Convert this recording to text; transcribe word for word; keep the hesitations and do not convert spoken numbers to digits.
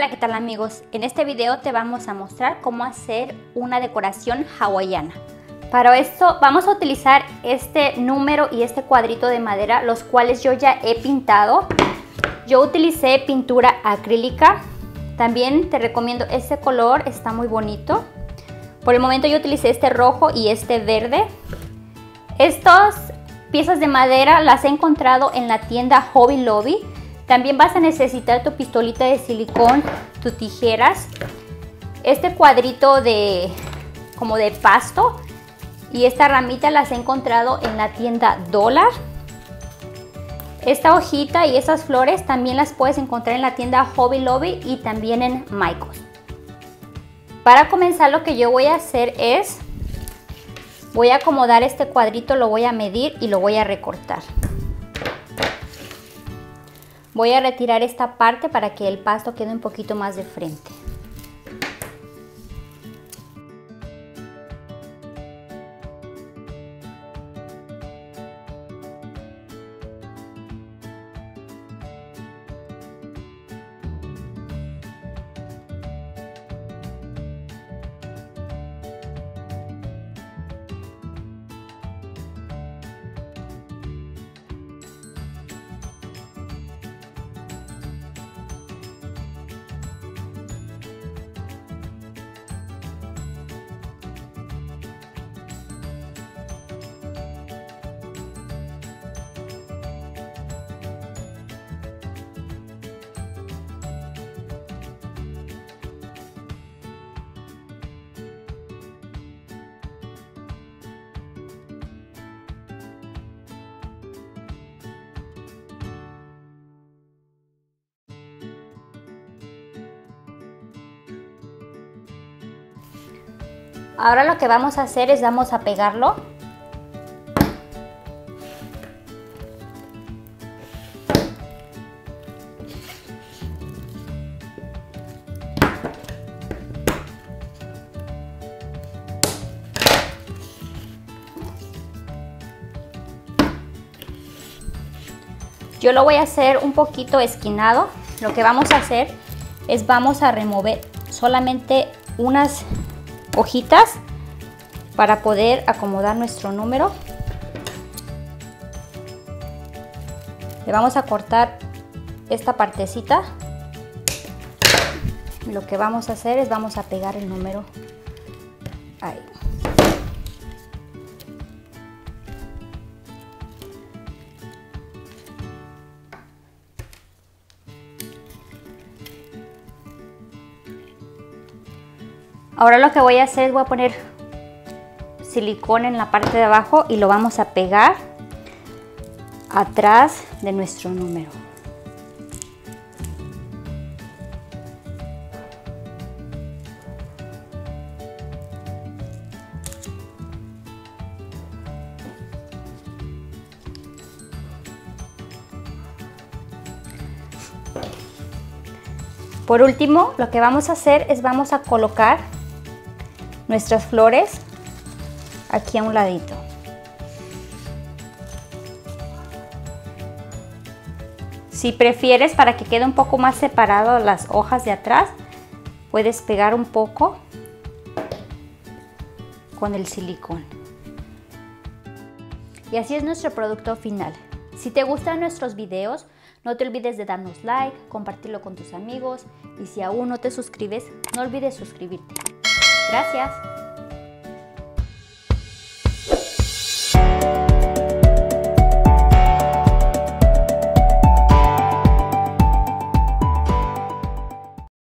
Hola, ¿qué tal amigos? En este video te vamos a mostrar cómo hacer una decoración hawaiana. Para esto vamos a utilizar este número y este cuadrito de madera, los cuales yo ya he pintado. Yo utilicé pintura acrílica. También te recomiendo este color, está muy bonito. Por el momento yo utilicé este rojo y este verde. Estas piezas de madera las he encontrado en la tienda Hobby Lobby. También vas a necesitar tu pistolita de silicón, tus tijeras, este cuadrito de como de pasto y esta ramita las he encontrado en la tienda Dollar. Esta hojita y esas flores también las puedes encontrar en la tienda Hobby Lobby y también en Michaels. Para comenzar, lo que yo voy a hacer es voy a acomodar este cuadrito, lo voy a medir y lo voy a recortar. Voy a retirar esta parte para que el pasto quede un poquito más de frente. Ahora lo que vamos a hacer es vamos a pegarlo. Yo lo voy a hacer un poquito esquinado. Lo que vamos a hacer es vamos a remover solamente unas hojitas para poder acomodar nuestro número. Le vamos a cortar esta partecita. Lo que vamos a hacer es vamos a pegar el número ahí. Ahora lo que voy a hacer es voy a poner silicón en la parte de abajo y lo vamos a pegar atrás de nuestro número. Por último, lo que vamos a hacer es vamos a colocar nuestras flores aquí a un ladito. Si prefieres, para que quede un poco más separado las hojas de atrás, puedes pegar un poco con el silicón. Y así es nuestro producto final. Si te gustan nuestros videos, no te olvides de darnos like, compartirlo con tus amigos y si aún no te suscribes, no olvides suscribirte. Gracias.